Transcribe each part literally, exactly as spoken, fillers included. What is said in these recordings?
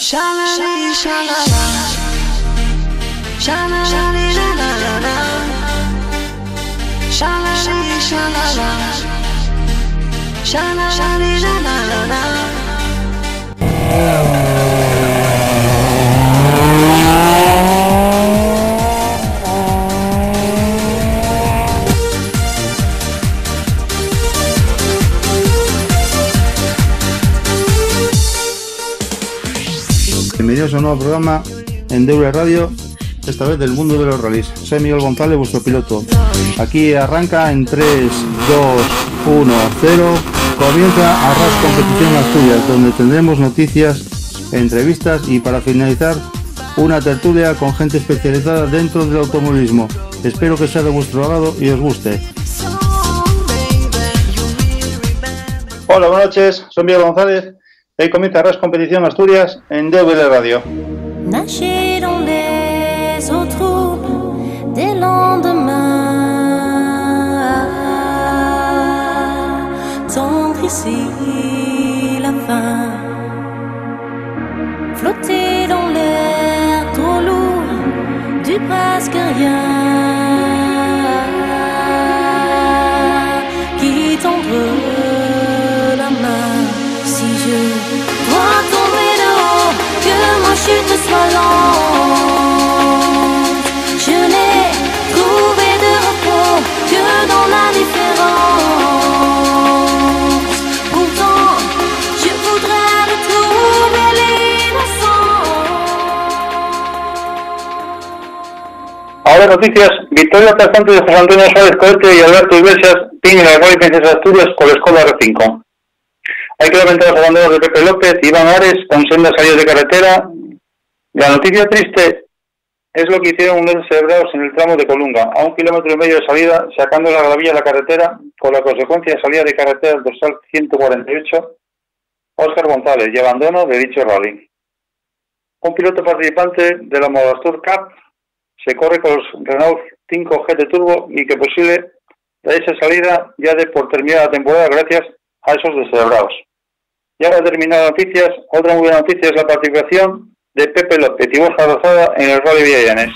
Sha-la-la, sha-la-la, sha-la-la, sha-la-la, sha-la-la, sha-la-la, sha-la-la, sha-la-la. Bienvenidos a un nuevo programa en D W Radio, esta vez del mundo de los rallies. Soy Miguel González, vuestro piloto. Aquí arranca en tres, dos, uno, cero. Comienza Arras Competición Asturias, donde tendremos noticias, entrevistas y para finalizar una tertulia con gente especializada dentro del automovilismo. Espero que sea de vuestro agrado y os guste. Hola, buenas noches, soy Miguel González. Hoy comienza Arras Competición Asturias en D W Radio. Nager dans les eaux troubles des lendemains, tendre ici la fin, flotter dans l'air trop lourd du presque rien, qui tendre la main si je dois tomber de haut, que ma chute soit lente. Je n'ai trouvé de repos que dans l'indifférence. Pourtant, je voudrais retrouver l'innocence. Ahora noticias. Victoria aplastante de José Antonio Suárez Cohete y Alberto Iglesias tiene la Rally Princesa Asturias con la Skoda R cinco. Hay que lamentar los abandonos de Pepe López y Iván Ares con sendas salidas de carretera. La noticia triste es lo que hicieron unos descerebrados en el tramo de Colunga, a un kilómetro y medio de salida, sacando la gravilla de la carretera, con la consecuencia de salida de carretera del dorsal ciento cuarenta y ocho, Óscar González, y abandono de dicho rally. Un piloto participante de la Motorsport Cup se corre con los Renault cinco G T Turbo y que posible de esa salida ya de por terminada la temporada gracias a esos descerebrados. Ya para terminar las noticias, otra muy buena noticia es la participación de Pepe López y Borja Rozada en el Rally Villallanes.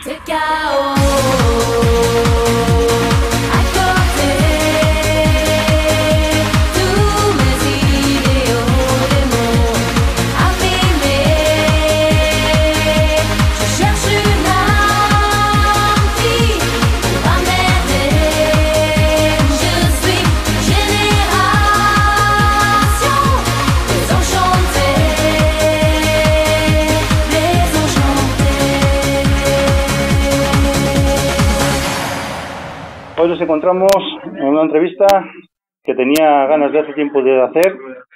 Hoy nos encontramos en una entrevista que tenía ganas de hace tiempo de hacer.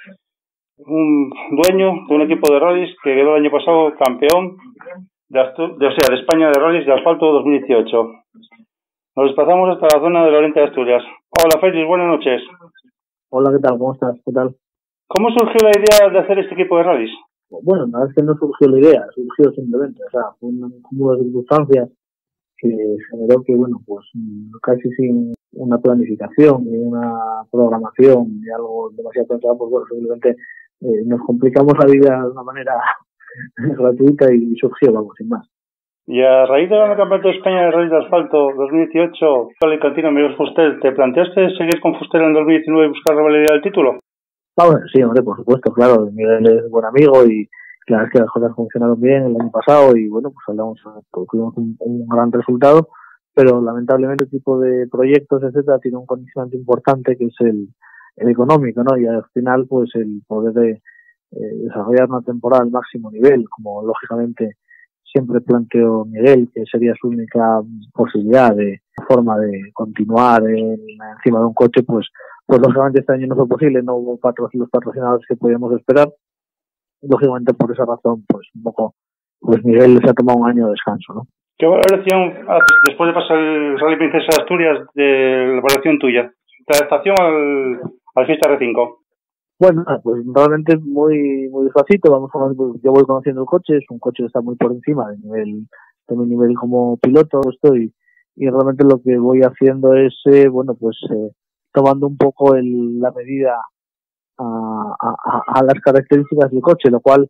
Un dueño de un equipo de rallies que quedó el año pasado campeón de, Astu- de, o sea, de España de rallies de asfalto dos mil dieciocho. Nos desplazamos hasta la zona del oriente de Asturias. Hola Félix, buenas noches. Hola, ¿qué tal? ¿Cómo estás? ¿Qué tal? ¿Cómo surgió la idea de hacer este equipo de rallies? Bueno, la verdad es que no surgió la idea, surgió simplemente, o sea, fue un cúmulo de circunstancias que generó que, bueno, pues casi sin una planificación ni una programación ni algo demasiado pensado, pues bueno, simplemente eh, nos complicamos la vida de una manera gratuita y surgió, vamos, sin más. Y a raíz de ganar el Campeonato de España de Rallys de Asfalto dos mil dieciocho, Alicantino, Miguel Fuster, ¿te planteaste seguir con Fuster en dos mil diecinueve y buscar rivalidad del título? Ah, bueno, sí, hombre, por supuesto, claro, Miguel es buen amigo y la verdad es que las cosas funcionaron bien el año pasado y bueno, pues hablamos, tuvimos un, un gran resultado, pero lamentablemente el tipo de proyectos, etcétera, tiene un condicionante importante que es el, el económico, ¿no? Y al final, pues el poder de, eh, desarrollar una temporada al máximo nivel, como lógicamente siempre planteó Miguel, que sería su única posibilidad de forma de continuar en, encima de un coche, pues, pues lógicamente este año no fue posible, no hubo patro, los patrocinadores que podíamos esperar. Lógicamente por esa razón pues un poco pues Miguel se ha tomado un año de descanso, ¿no? ¿Qué valoración haces después de pasar el Rally Princesa de Asturias de la valoración tuya? La adaptación al, al Fiesta R cinco. Bueno, pues realmente muy muy despacito, vamos conociendo, yo voy conociendo el coche, es un coche que está muy por encima de nivel de mi nivel como piloto estoy y realmente lo que voy haciendo es eh, bueno pues eh, tomando un poco el, la medida A, a, a las características del coche, lo cual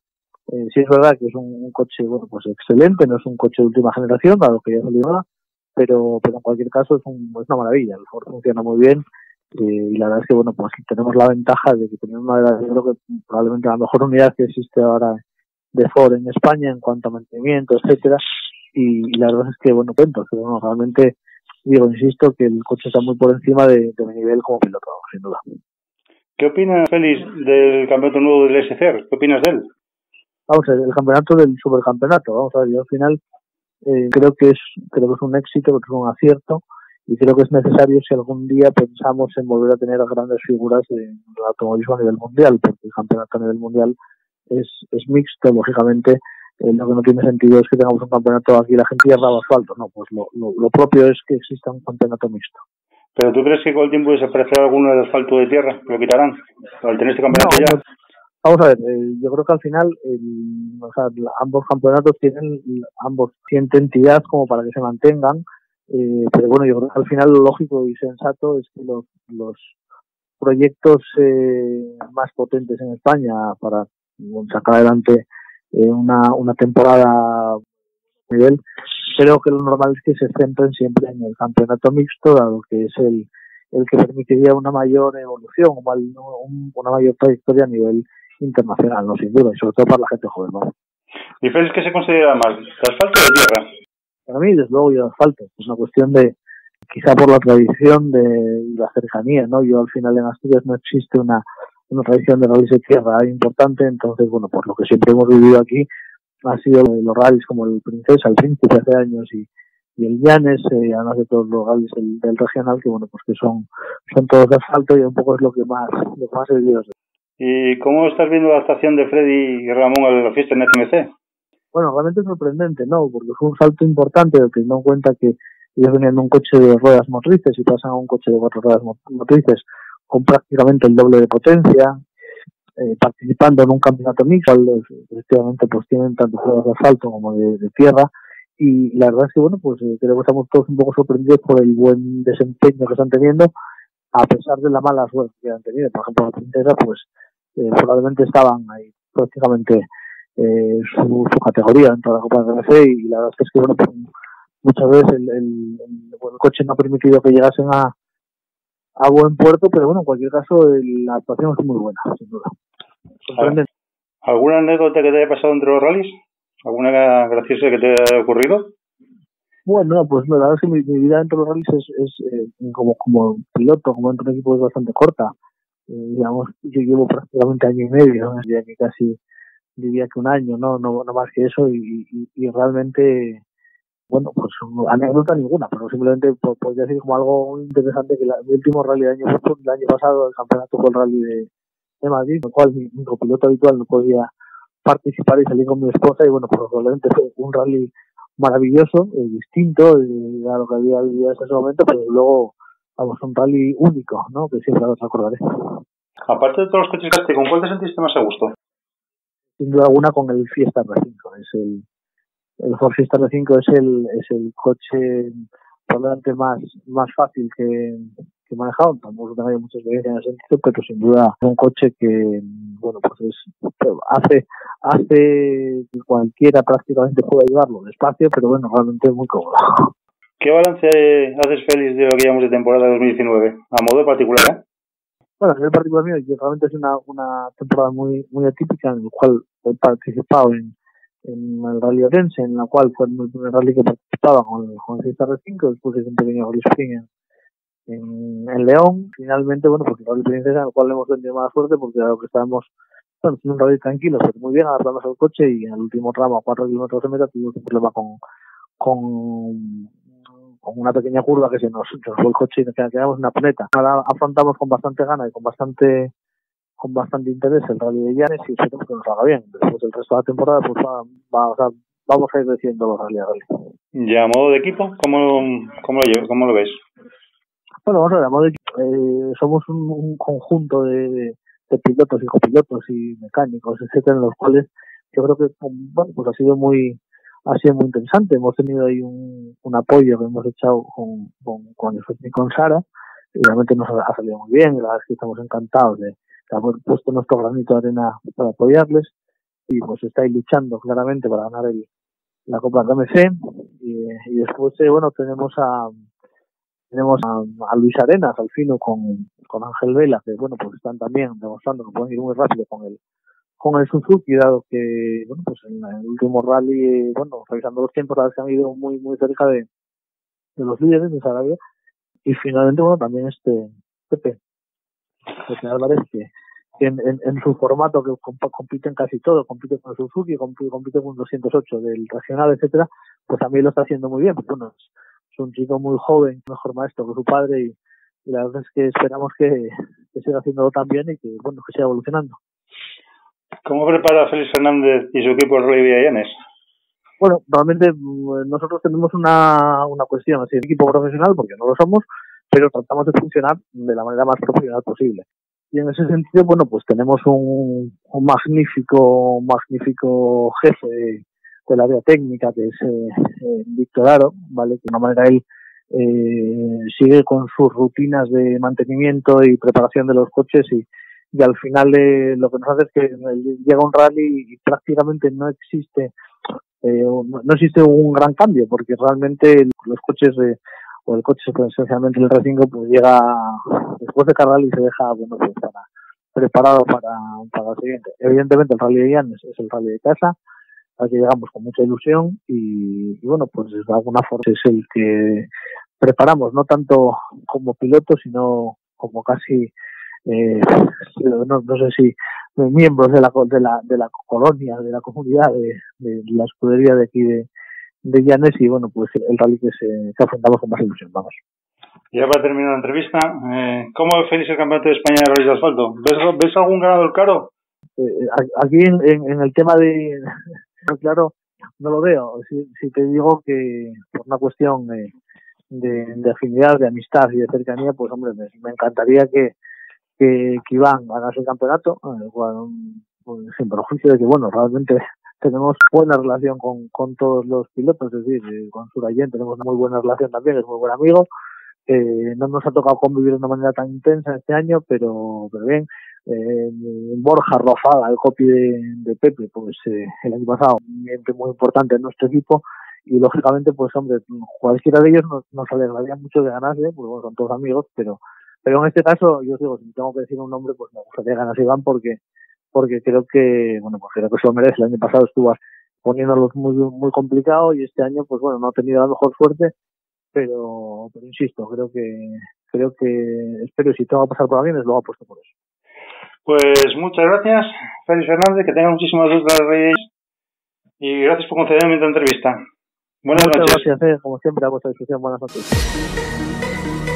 Eh, sí es verdad que es un, un coche, bueno, pues excelente, no es un coche de última generación, dado que ya salió ahora, pero, pero en cualquier caso es, un, es una maravilla, el Ford funciona muy bien, eh, y la verdad es que, bueno, pues tenemos la ventaja de que tenemos una de las, yo creo que probablemente la mejor unidad que existe ahora de Ford en España en cuanto a mantenimiento, etcétera, y, y la verdad es que, bueno, cuento, que bueno, realmente, digo, insisto, que el coche está muy por encima de, de mi nivel como piloto, sin duda. ¿Qué opinas, Félix, del campeonato nuevo del S C R? ¿Qué opinas de él? Vamos a ver, el campeonato del supercampeonato, vamos a ver, yo al final eh, creo que es creo que es un éxito, creo que es un acierto, y creo que es necesario si algún día pensamos en volver a tener a grandes figuras en el automovilismo a nivel mundial, porque el campeonato a nivel mundial es, es mixto, lógicamente. Eh, lo que no tiene sentido es que tengamos un campeonato aquí la gente hierra o asfalto, no, pues lo, lo, lo propio es que exista un campeonato mixto. ¿Pero tú crees que con el tiempo desaparecerá alguno de asfalto de tierra? ¿Lo quitarán? ¿Al tener este campeonato No, ya? no, vamos a ver, eh, yo creo que al final el, o sea, ambos campeonatos tienen, ambos sienten entidad como para que se mantengan, eh, pero bueno, yo creo que al final lo lógico y sensato es que los, los proyectos eh, más potentes en España para bueno, sacar adelante eh, una, una temporada a nivel, creo que lo normal es que se centren siempre en el campeonato mixto, dado que es el, el que permitiría una mayor evolución, un, una mayor trayectoria a nivel internacional, no sin duda, y sobre todo para la gente joven, ¿no? ¿Y Félix qué se considera más, de asfalto o de tierra? Para mí, desde luego, yo asfalto, es una cuestión de, quizá por la tradición de la cercanía, ¿no? Yo al final en Asturias no existe una, una tradición de rallies de tierra importante, entonces, bueno, por lo que siempre hemos vivido aquí, ha sido los rallies como el Princesa, el Príncipe hace años y, y el Llanes, eh, además de todos los rallies del, del regional, que bueno, pues que son, son todos de asfalto y un poco es lo que más, lo que más he vivido. ¿Y cómo estás viendo la adaptación de Freddy y Ramón a la fiesta en H M C? Bueno, realmente es sorprendente, ¿no? Porque fue un salto importante, teniendo en cuenta que ellos venían de un coche de ruedas motrices y pasan a un coche de cuatro ruedas motrices con prácticamente el doble de potencia, eh, participando en un campeonato mixto, efectivamente pues tienen tanto ruedas de asfalto como de, de tierra, y la verdad es que bueno, pues eh, creo que estamos todos un poco sorprendidos por el buen desempeño que están teniendo, a pesar de la mala suerte que han tenido. Por ejemplo, la Princesa, pues eh, probablemente estaban ahí prácticamente eh, su, su categoría dentro de la Copa de R C, y la verdad es que bueno, pues, muchas veces el, el, el, bueno, el coche no ha permitido que llegasen a, a buen puerto, pero bueno, en cualquier caso el, la actuación es muy buena, sin duda. Sorprendente. ¿Alguna anécdota que te haya pasado entre los rallies? ¿Alguna graciosa que te haya ocurrido? Bueno, pues la verdad es que mi, mi vida dentro de los rallies es, es eh, como, como piloto, como dentro de un equipo, es bastante corta. Eh, digamos, yo llevo prácticamente año y medio, ¿no? Diría que casi, diría que un año, no, no, no más que eso, y, y, y realmente, bueno, pues anécdota ninguna, pero simplemente podría decir como algo muy interesante que la, el último rally del año, el año pasado, el campeonato fue el rally de, de Madrid, en el cual mi, mi copiloto habitual no podía participar y salir con mi esposa, y bueno, pues probablemente fue un rally maravilloso, eh, distinto eh, a lo que había vivido hasta ese momento, pero luego, vamos, un rally único, ¿no? Que siempre os acordaré. Aparte de todos los coches Casti, ¿con cuál te sentiste más a gusto? Sin duda alguna con el Fiesta R cinco, es el el Ford Fiesta R cinco es el es el coche probablemente más más fácil que, que he manejado, tampoco tengo mucha experiencia en ese sentido, pero sin duda es un coche que, bueno, pues es, hace hace que cualquiera prácticamente pueda llevarlo despacio, pero bueno, realmente es muy cómodo. ¿Qué balance haces, Félix, de lo que llevamos de temporada dos mil diecinueve? A modo particular, ¿eh? Bueno, a nivel particular mío, yo realmente es una, una temporada muy muy atípica, en la cual he participado en, en el Rally Orense, en la cual fue el primer rally que participaba con el, con el Fiesta R cinco, después hice un pequeño rally sprint en, en, en León. Finalmente, bueno, pues el Rally Princesa, en el cual hemos tenido mala suerte, porque era lo que estábamos, bueno, un rally tranquilo, pero muy bien, adaptamos al coche, y en el último tramo, a cuatro kilómetros de meta, tuvimos un problema con, con con una pequeña curva que se nos, nos fue el coche y nos quedamos en una puneta. Ahora afrontamos con bastante gana y con bastante con bastante interés el Rally de Llanes, y esperemos que nos haga bien. Después el resto de la temporada pues va, va, o sea, vamos a ir creciendo los Rally a Rally. ¿Y a modo de equipo? ¿Cómo, cómo, lo, cómo lo ves? Bueno, vamos a ver, a modo de equipo, eh, somos un, un conjunto de, de, de pilotos y copilotos y mecánicos, etcétera, en los cuales yo creo que, bueno, pues ha sido muy ha sido muy interesante. Hemos tenido ahí un, un apoyo que hemos echado con, con, con, con Sara, y realmente nos ha, ha salido muy bien. La verdad es que estamos encantados de, de haber puesto nuestro granito de arena para apoyarles. y pues está ahí luchando claramente para ganar el, la Copa K M C. Y, y después, eh, bueno, tenemos a tenemos a, a Luis Arenas, al fino, con, con Ángel Vela, que bueno, pues están también demostrando que pueden ir muy rápido con el con el Suzuki, dado que, bueno, pues en el último rally, bueno, revisando los tiempos, la verdad es que han ido muy muy cerca de, de los líderes de Sarabia. Y finalmente, bueno, también este Pepe, Pepe Álvarez, que en, en, en su formato, que comp compite en casi todo, compite con el Suzuki, compite, compite con doscientos ocho del regional, etcétera, pues también lo está haciendo muy bien. Pues bueno, es, es un chico muy joven, mejor maestro que su padre, y, y la verdad es que esperamos que, que siga haciéndolo tan bien y que, bueno, que siga evolucionando. ¿Cómo prepara Félix Fernández y su equipo el Rally Villallanes? Bueno, realmente nosotros tenemos una, una cuestión, así, de equipo profesional, porque no lo somos, pero tratamos de funcionar de la manera más profesional posible. Y en ese sentido, bueno, pues tenemos un, un magnífico, magnífico jefe de, del área técnica, que es eh, eh, Víctor Aro, ¿vale? Que de una manera él eh, sigue con sus rutinas de mantenimiento y preparación de los coches, y, y al final eh, lo que nos hace es que llega un rally y prácticamente no existe eh, no existe un gran cambio, porque realmente los coches de o el coche esencialmente el R cinco pues llega después de cada rally y se deja, bueno, pues para, preparado para, para el siguiente. Evidentemente el Rally de Llanes es el rally de casa, al que llegamos con mucha ilusión y, y bueno, pues de alguna forma es el que preparamos, no tanto como piloto, sino como casi eh, no, no sé si miembros de la de la de la colonia, de la comunidad de, de la escudería de aquí de de Llanes, y bueno, pues el rally que, se, que afrontamos con más ilusión, vamos. Y ya para terminar la entrevista, eh, ¿cómo ve Félix el campeonato de España de rally de asfalto? ¿Ves, ves algún ganador claro? Eh, aquí en, en, en el tema de claro, no lo veo. Si, si te digo que por una cuestión de, de, de afinidad, de amistad y de cercanía, pues hombre, me, me encantaría que, que, que Iván ganase el campeonato, eh, bueno, pues, sin perjuicio de que, bueno, realmente tenemos buena relación con, con todos los pilotos, es decir, eh, con Surayen tenemos una muy buena relación también, es muy buen amigo. Eh, no nos ha tocado convivir de una manera tan intensa este año, pero, pero bien. Eh, Borja Rofaga, el copy de, de Pepe, pues eh, el año pasado, un miembro muy importante en nuestro equipo, y lógicamente, pues hombre, cualquiera de ellos nos, nos alegraría mucho de ganarse, pues bueno, son todos amigos, pero pero en este caso, yo os digo, si tengo que decir un nombre, pues me gustaría ganarse Iván, porque porque creo que, bueno, pues creo que se lo merece. El año pasado estuvo poniéndolos muy muy complicado y este año, pues bueno, no ha tenido la mejor suerte, pero pero insisto, creo que creo que espero, si tengo que pasar por alguien, es lo apuesto por eso. Pues muchas gracias, Félix Fernández, que tenga muchísimas dudas de Reyes, y gracias por concederme esta entrevista. Buenas muchas noches. Gracias, eh, como siempre, a vuestra discusión. Buenas noches.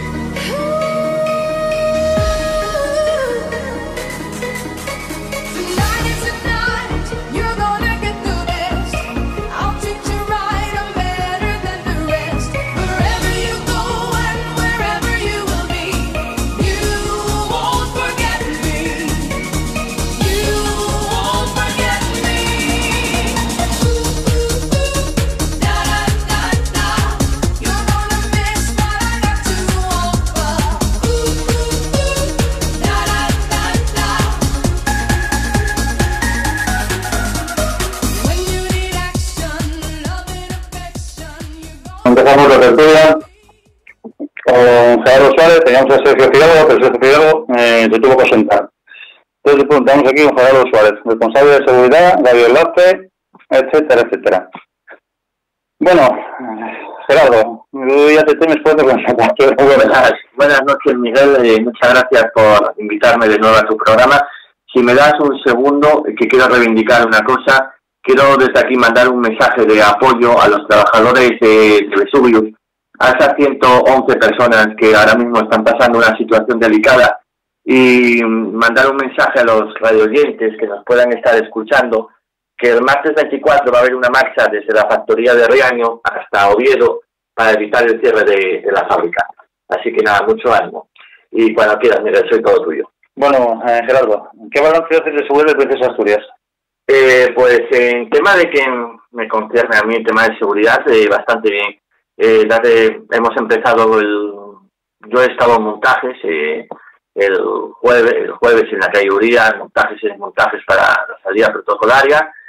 Empezamos la tertulia con Gerardo Suárez, teníamos a Sergio Fidalgo, pero Sergio Fidalgo eh, se tuvo que ausentar. Entonces preguntamos aquí con Gerardo Suárez, responsable de seguridad, Gabriel Larte, etcétera, etcétera. Bueno, Gerardo, ya te temes puesto con esa parte. Buenas, buenas noches, Miguel, eh, muchas gracias por invitarme de nuevo a tu programa. Si me das un segundo, que quiero reivindicar una cosa. Quiero desde aquí mandar un mensaje de apoyo a los trabajadores de, de Vesuvius, a esas ciento once personas que ahora mismo están pasando una situación delicada, y mandar un mensaje a los radioyentes que nos puedan estar escuchando, que el martes veinticuatro va a haber una marcha desde la factoría de Riaño hasta Oviedo para evitar el cierre de, de la fábrica. Así que nada, mucho ánimo. Y cuando quieras, Miguel, soy todo tuyo. Bueno, eh, Gerardo, ¿qué balance haces de su vuelta de Princesa Asturias? Eh, pues en tema de que me concierne a mí el tema de seguridad, eh, bastante bien. Eh, desde, hemos empezado el, yo he estado en montajes eh, el jueves, el jueves en la calle Uría, montajes y desmontajes para la salida protocolaria,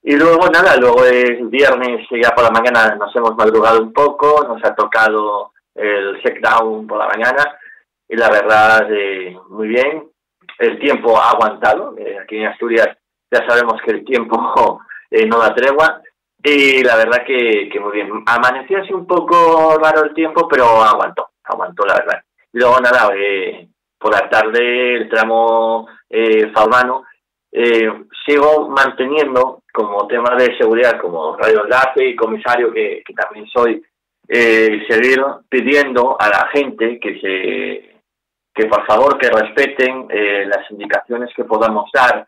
Y luego nada, luego es viernes, ya por la mañana nos hemos madrugado un poco, nos ha tocado el check-down por la mañana y la verdad, eh, muy bien. El tiempo ha aguantado, eh, aquí en Asturias ya sabemos que el tiempo eh, no da tregua y la verdad que, que muy bien. Amaneció así un poco raro el tiempo, pero aguantó, aguantó la verdad. Y luego nada, eh, por la tarde el tramo eh, Faurano, eh, sigo manteniendo como tema de seguridad, como radioenlace y comisario que, que también soy, eh, seguir pidiendo a la gente que se que por favor que respeten eh, las indicaciones que podamos dar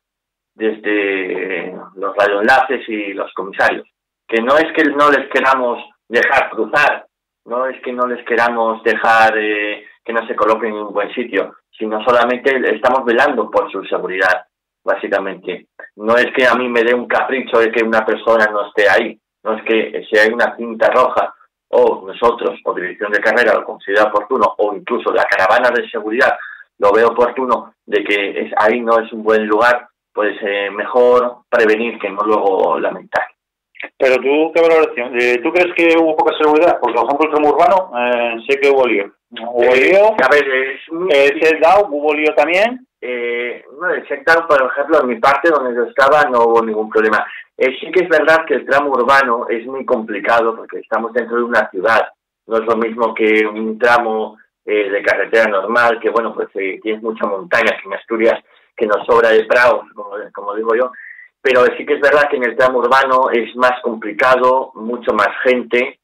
desde los radioenlaces y los comisarios, que no es que no les queramos dejar cruzar, no es que no les queramos dejar eh, que no se coloquen en un buen sitio, sino solamente estamos velando por su seguridad, básicamente. No es que a mí me dé un capricho de que una persona no esté ahí, no es que si hay una cinta roja o nosotros, o dirección de carrera, lo considera oportuno, o incluso la caravana de seguridad lo ve oportuno de que es, ahí no es un buen lugar, pues eh, mejor prevenir que no luego lamentar. Pero tú, ¿qué valoración? Eh, ¿Tú crees que hubo poca seguridad? Porque, por ejemplo, el tramo urbano, eh, sé que hubo lío. Hubo Eh, lío, a ver, es muy eh, difícil. check-down, hubo lío también. Eh, no, el check-down, por ejemplo, en mi parte donde yo estaba no hubo ningún problema. Eh, sí que es verdad que el tramo urbano es muy complicado porque estamos dentro de una ciudad. No es lo mismo que un tramo eh, de carretera normal, que bueno, pues eh, tienes mucha montaña, que en Asturias que nos sobra de prados, como, como digo yo. Pero sí que es verdad que en el tramo urbano es más complicado, mucho más gente.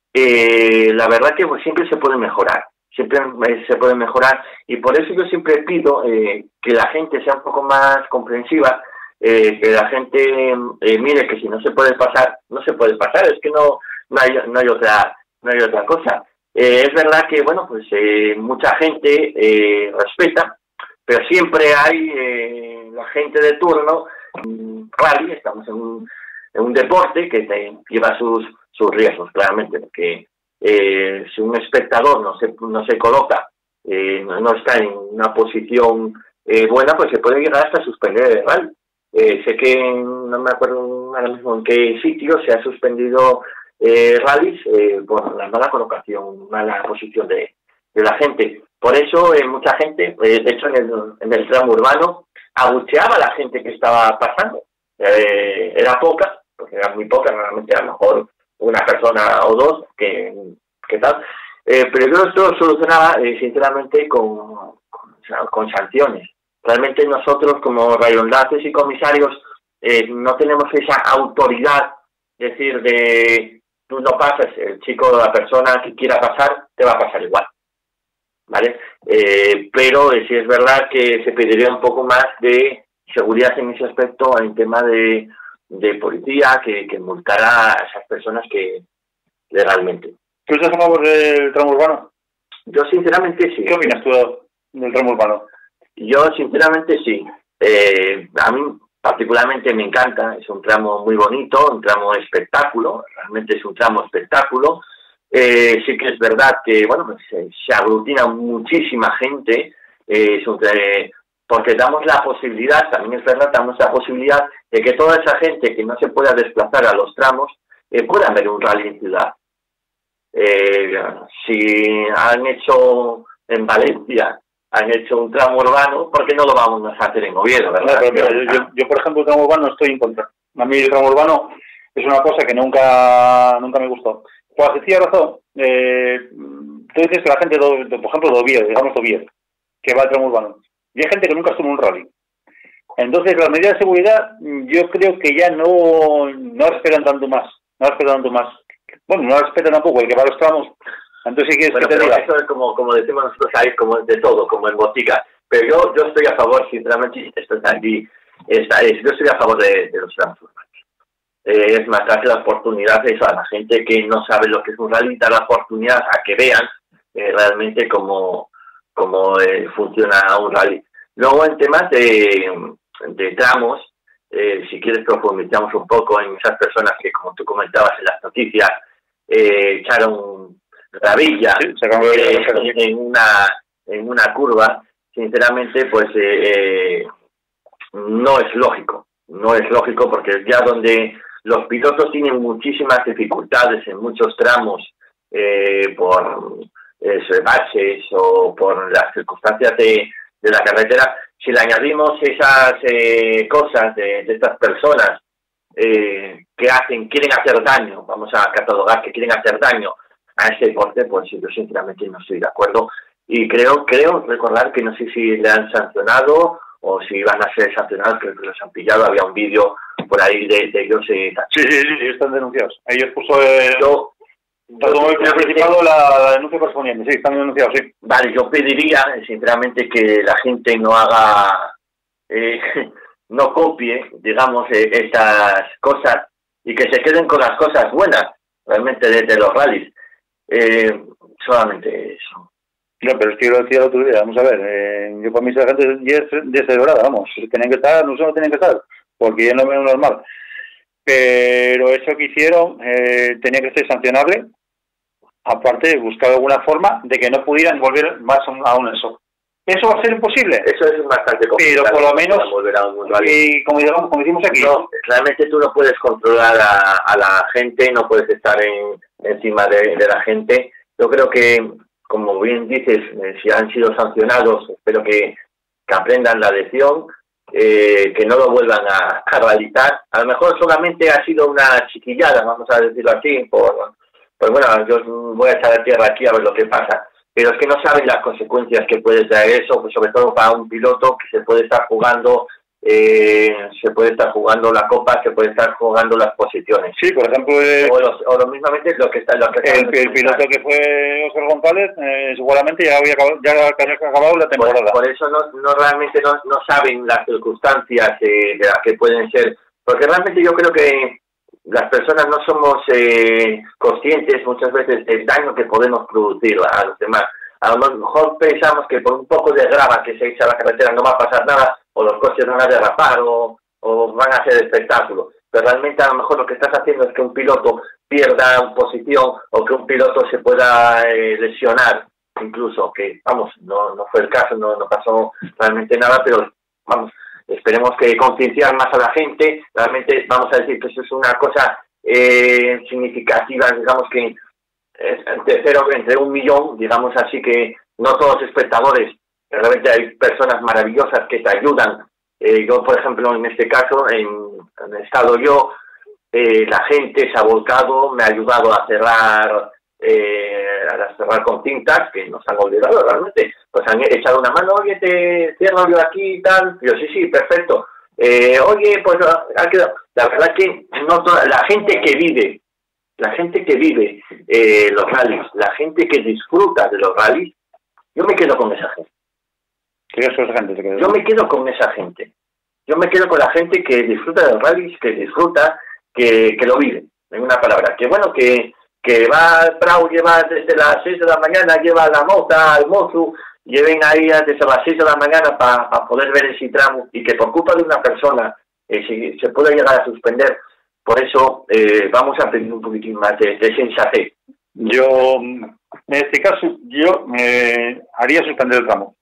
Eh, la verdad que pues, siempre se puede mejorar. Siempre eh, se puede mejorar y por eso yo siempre pido eh, que la gente sea un poco más comprensiva, eh, que la gente eh, mire que si no se puede pasar, no se puede pasar, es que no no hay, no hay otra no hay otra cosa. Eh, es verdad que bueno pues eh, mucha gente eh, respeta, pero siempre hay eh, la gente de turno. Rally, estamos en un, en un deporte que te lleva sus sus riesgos, claramente, porque Eh, si un espectador no se no se coloca, eh, no, no está en una posición eh, buena, pues se puede llegar hasta suspender el rally. Eh, sé que en, no me acuerdo ahora mismo en qué sitio se ha suspendido eh, rallies eh, por la mala colocación, mala posición de, de la gente. Por eso eh, mucha gente, eh, de hecho en el, en el tramo urbano, abucheaba a la gente que estaba pasando. Eh, era poca, porque era muy poca, normalmente a lo mejor una persona o dos, que, que tal, eh, pero yo esto lo solucionaba eh, sinceramente con, con, con sanciones. Realmente nosotros como radioenlaces y comisarios eh, no tenemos esa autoridad, es decir, de tú no pasas, el chico o la persona que quiera pasar te va a pasar igual, ¿vale? Eh, pero eh, sí es verdad que se pediría un poco más de seguridad en ese aspecto, en tema de de policía que, que multará a esas personas que legalmente. ¿Tú estás a favor del tramo urbano? Yo sinceramente sí. ¿Qué opinas tú del tramo urbano? Yo sinceramente sí. Eh, a mí particularmente me encanta, es un tramo muy bonito, un tramo espectáculo, realmente es un tramo espectáculo. Eh, sí que es verdad que bueno pues se, se aglutina muchísima gente, eh, es un, eh, porque damos la posibilidad, también es verdad, damos la posibilidad de que toda esa gente que no se pueda desplazar a los tramos eh, puedan ver un rally en ciudad. Eh, si han hecho en Valencia, han hecho un tramo urbano, ¿por qué no lo vamos a hacer en Oviedo, verdad? No, pero, pero, yo, yo, por ejemplo, el tramo urbano estoy en contra. A mí el tramo urbano es una cosa que nunca nunca me gustó. Por decir razón, eh, tú dices que la gente, de, de, por ejemplo, de Oviedo, digamos de Oviedo, que va al tramo urbano, y hay gente que nunca estuvo en un rally. Entonces, las medidas de seguridad, yo creo que ya no, no respetan tanto más. No respetan tanto más. Bueno, no respetan tampoco el que va a los tramos. Entonces, ¿qué es bueno, que te pero diga? eso es como, como decimos nosotros ahí, como de todo, como en botica. Pero yo yo estoy a favor, sinceramente, esto está aquí, está, es, yo estoy a favor de, de los tramos urbanos. Eh, es más, darle la oportunidad eso a la gente que no sabe lo que es un rally, dar la oportunidad a que vean eh, realmente cómo, cómo eh, funciona un rally. Luego, en temas de, de tramos, eh, si quieres profundizamos un poco en esas personas que, como tú comentabas en las noticias, eh, echaron gravilla Sí, eh, en una en una curva. Sinceramente, pues eh, eh, no es lógico, no es lógico porque ya donde los pilotos tienen muchísimas dificultades en muchos tramos eh, por eh, baches o por las circunstancias de, de la carretera. Si le añadimos esas eh, cosas de, de estas personas eh, que hacen, quieren hacer daño, vamos a catalogar que quieren hacer daño a ese deporte, pues yo sinceramente no estoy de acuerdo. Y creo, creo recordar que no sé si le han sancionado o si van a ser sancionados, creo que los han pillado, había un vídeo por ahí de, de ellos. Eh, sí, sí, sí, están denunciados. Ellos puso el, yo, yo, el Principado la, la denuncia correspondiente, sí, están denunciados, sí. Vale, yo pediría, sinceramente, que la gente no haga, eh, no copie, digamos, eh, estas cosas y que se queden con las cosas buenas, realmente, de, de los rallies. Eh, solamente eso. No, pero es que yo lo decía el otro día, vamos a ver, eh, yo para mí esa gente ya es descerebrada, vamos, tenían que estar, no solo tenían que estar, porque ya no veo normal. Pero eso que hicieron eh, tenía que ser sancionable, aparte buscar alguna forma de que no pudieran volver más a un eso. ¿Eso va a ser imposible? Eso es bastante complicado. Pero por lo menos, volver a un mundo y como, digamos, como decimos aquí... No, realmente tú no puedes controlar a, a la gente, no puedes estar en, encima de, de la gente. Yo creo que, como bien dices, eh, si han sido sancionados, espero que, que aprendan la lección, eh, que no lo vuelvan a, a realizar. A lo mejor solamente ha sido una chiquillada, vamos a decirlo así, por, pues bueno, yo voy a echar a tierra aquí a ver lo que pasa. Pero es que no saben las consecuencias que puede traer eso, pues sobre todo para un piloto que se puede estar jugando, eh, se puede estar jugando la copa, se puede estar jugando las posiciones. Sí, por ejemplo, eh, o, los, o lo mismamente lo que está, lo que el, el piloto que fue Óscar González, eh, seguramente ya había acabado, ya había acabado la temporada. Por, por eso no, no realmente no, no saben las circunstancias eh, de las que pueden ser, porque realmente yo creo que las personas no somos eh, conscientes muchas veces del daño que podemos producir a los demás. A lo mejor pensamos que por un poco de grava que se echa a la carretera no va a pasar nada, o los coches van a derrapar, o, o van a hacer espectáculo. Pero realmente a lo mejor lo que estás haciendo es que un piloto pierda posición, o que un piloto se pueda eh, lesionar, incluso, que vamos, no, no fue el caso, no, no pasó realmente nada, pero vamos, esperemos que concienciar más a la gente. Realmente vamos a decir que eso es una cosa eh, significativa, digamos que es entre cero, entre un millón, digamos así, que no todos los espectadores, realmente hay personas maravillosas que te ayudan. Eh, yo, por ejemplo, en este caso, en, en he estado yo, eh, la gente se ha volcado, me ha ayudado a cerrar, eh, a cerrar con cintas, que nos han olvidado realmente, pues han echado una mano, oye, te cierro yo aquí y tal, yo sí, sí, perfecto, eh, oye, pues ha quedado, la verdad que no toda, la gente que vive, la gente que vive eh, los rallies, la gente que disfruta de los rallies, yo me quedo con esa gente. ¿Qué es esa gente? Yo me quedo con esa gente, yo me quedo con la gente que disfruta de los rallies, que disfruta, que, que lo vive, en una palabra, que bueno, que que va al Prau, lleva desde las seis de la mañana, lleva la mota al mozo, lleven ahí desde las seis de la mañana para pa poder ver ese tramo, y que por culpa de una persona eh, se, se puede llegar a suspender. Por eso eh, vamos a pedir un poquitín más de, de sensatez. Yo, en este caso, yo eh, haría suspender el tramo.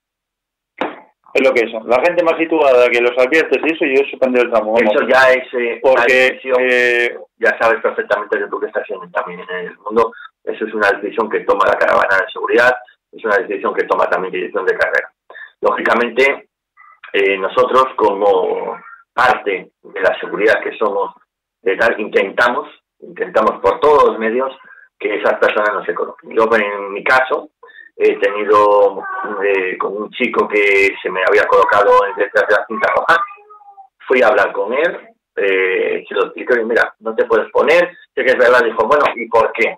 Es lo que es. La gente más situada que los adviertes y eso, yo suspender el tramo. Vamos. Eso ya es eh, porque eh, ya sabes perfectamente de lo que está haciendo también en el mundo. Eso es una decisión que toma la caravana de seguridad, es una decisión que toma también dirección de carrera. Lógicamente, eh, nosotros como parte de la seguridad que somos, de tal, intentamos, intentamos por todos los medios que esas personas no se conozcan. Yo, en mi caso, he tenido eh, con un chico que se me había colocado detrás de la cinta roja, fui a hablar con él, eh, se lo expliqué, mira, no te puedes poner, sé que es verdad, dijo, bueno, ¿y por qué?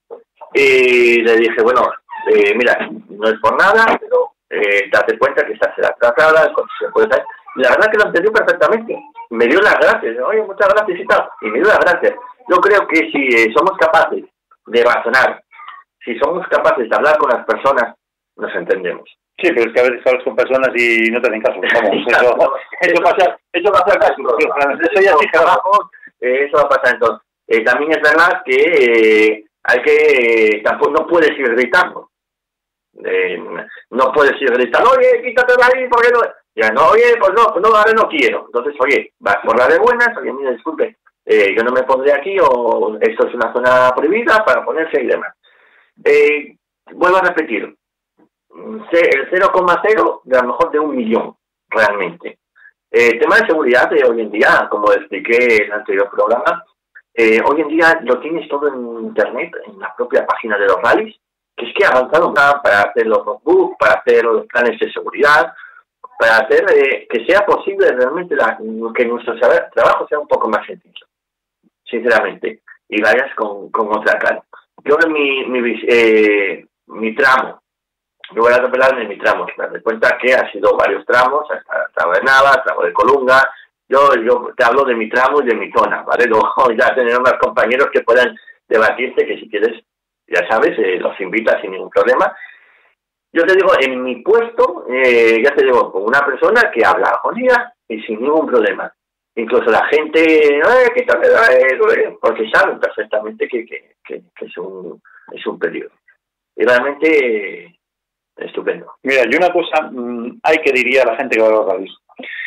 Y le dije, bueno, eh, mira, no es por nada, pero eh, date cuenta que esta será tratada, el coche se puede salir. Y la verdad que lo entendió perfectamente, me dio las gracias, oye, muchas gracias y tal, y me dio las gracias. Yo creo que si eh, somos capaces de razonar, si somos capaces de hablar con las personas, nos entendemos. Sí, pero es que a veces hablas con personas y no te hacen caso. Vamos, eso, eso pasa, eso pasa casi. Eso ya sí trabajo, eh, eso va a pasar entonces. Eh, también es verdad que eh, hay que, eh, tampoco no puedes ir gritando. Eh, no puedes ir gritando, oye, quítate de ahí, porque no. Ya no, oye, pues no, pues no, ahora no quiero. Entonces, oye, vas por la de buenas, oye, mira, disculpe, eh, yo no me pondré aquí o esto es una zona prohibida para ponerse y demás. Eh, vuelvo a repetir, el cero coma cero de a lo mejor de un millón, realmente. El eh, tema de seguridad de hoy en día, como expliqué en el anterior programa, eh, hoy en día lo tienes todo en internet, en la propia página de los rallies, que es que ha avanzado nada para hacer los notebooks, para hacer los planes de seguridad, para hacer eh, que sea posible realmente la, que nuestro saber, trabajo sea un poco más sencillo, sinceramente, y vayas con, con otra cara. Yo en mi, mi, eh, mi tramo, yo voy a revelarme en mi tramo, me doy cuenta que ha sido varios tramos, hasta tramo de Nava, tramo de Colunga. Yo, yo te hablo de mi tramo y de mi zona, ¿vale? Luego ya tener más compañeros que puedan debatirte, que si quieres, ya sabes, eh, los invitas sin ningún problema. Yo te digo, en mi puesto, eh, ya te digo, con una persona que habla armonía y sin ningún problema. Incluso la gente, eh, quítame, eh, porque saben perfectamente que, que, que, que es, un, es un peligro. Y realmente, eh, estupendo. Mira, yo una cosa, mmm, hay que diría a la gente que va a los rallies.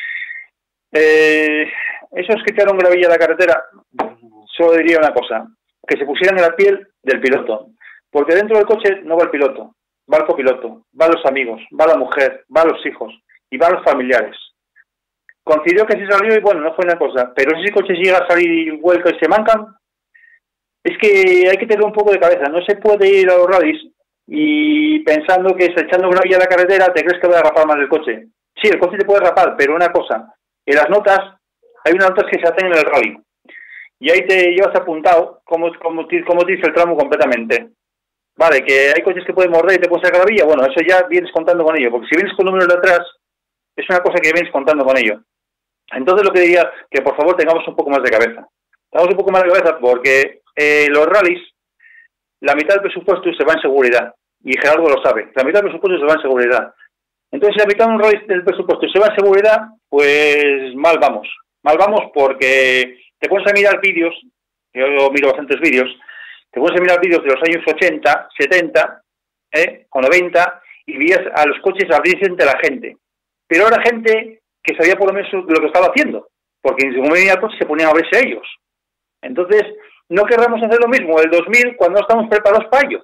Eh, esos que echaron gravilla a la carretera, solo diría una cosa, que se pusieran en la piel del piloto. Porque dentro del coche no va el piloto, va el copiloto, van los amigos, va la mujer, van los hijos y van los familiares. Coincidió que se salió y bueno, no fue una cosa, pero si ese coche llega a salir y vuelca y se mancan, es que hay que tener un poco de cabeza. No se puede ir a los rallies y pensando que echando gravilla a la carretera te crees que va a rapar más el coche. Sí, el coche te puede rapar, pero una cosa, en las notas, hay unas notas que se hacen en el rally y ahí te llevas apuntado cómo, cómo, cómo te dice el tramo completamente. Vale, que hay coches que pueden morder y te pueden sacar gravilla, bueno, eso ya vienes contando con ello, porque si vienes con números de atrás, es una cosa que vienes contando con ello. Entonces lo que diría, que por favor tengamos un poco más de cabeza. Tengamos un poco más de cabeza porque eh, los rallies, la mitad del presupuesto se va en seguridad. Y Gerardo lo sabe, la mitad del presupuesto se va en seguridad. Entonces si la mitad de un rally del presupuesto se va en seguridad, pues mal vamos. Mal vamos porque te pones a mirar vídeos, yo miro bastantes vídeos, te pones a mirar vídeos de los años ochenta, setenta, ¿eh? o noventa, y veías a los coches abrirse entre la gente. Pero era gente que sabía por lo menos lo que estaba haciendo, porque en su venía el coche se ponían a abrirse ellos. Entonces, no querramos hacer lo mismo el dos mil cuando no estamos preparados para ello.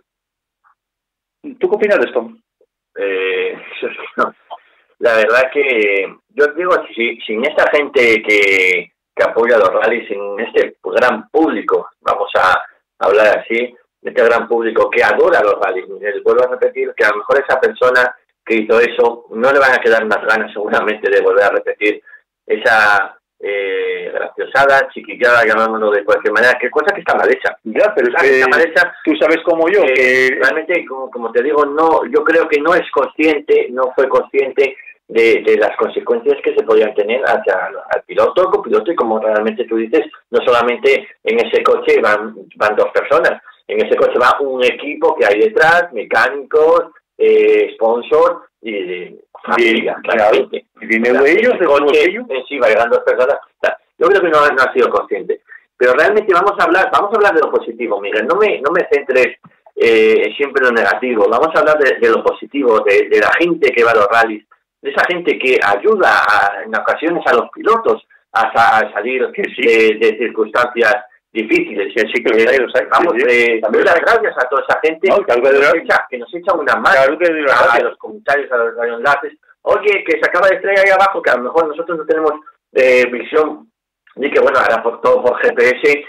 ¿Tú qué opinas de esto? Eh, la verdad que yo digo, si, sin esta gente que, que apoya los rallies, sin este gran público, vamos a hablar así, este gran público que adora los rallies, les vuelvo a repetir que a lo mejor esa persona que hizo eso no le van a quedar más ganas seguramente de volver a repetir esa eh, graciosada, chiquillada, llamémoslo de cualquier manera, que cosa que está mal hecha. Ya, pero es que, que está mal hecha, tú sabes como yo, eh, que realmente, como, como te digo, no, yo creo que no es consciente, no fue consciente de, de las consecuencias que se podían tener hacia al piloto, copiloto, y como realmente tú dices, no solamente en ese coche van, van dos personas, en ese coche va un equipo que hay detrás, mecánicos, eh, sponsor y eh, familia, claramente. Y dinero de ellos, el coche en sí va llegando dos personas. O sea, yo creo que no, no ha sido consciente. Pero realmente vamos a hablar, vamos a hablar de lo positivo, Miguel. No me, no me centres eh, siempre en lo negativo. Vamos a hablar de, de lo positivo, de, de la gente que va a los rallies, de esa gente que ayuda a, en ocasiones a los pilotos a, a salir sí. de, de circunstancias difíciles. Sí, sí, que eh, vamos, sí, sí. Eh, muchas gracias a toda esa gente no, que, nos echa, que nos echa una mano claro a, a los comentarios, a los radioenlaces. Oye, que se acaba de estrellar ahí abajo, que a lo mejor nosotros no tenemos eh, visión, y que bueno, ahora por todo por G P S